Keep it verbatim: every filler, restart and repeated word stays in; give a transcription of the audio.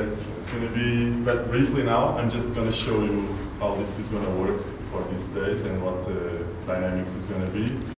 guys. It's going to be, but briefly now, I'm just going to show you how this is going to work for these days and what uh, dynamics is going to be.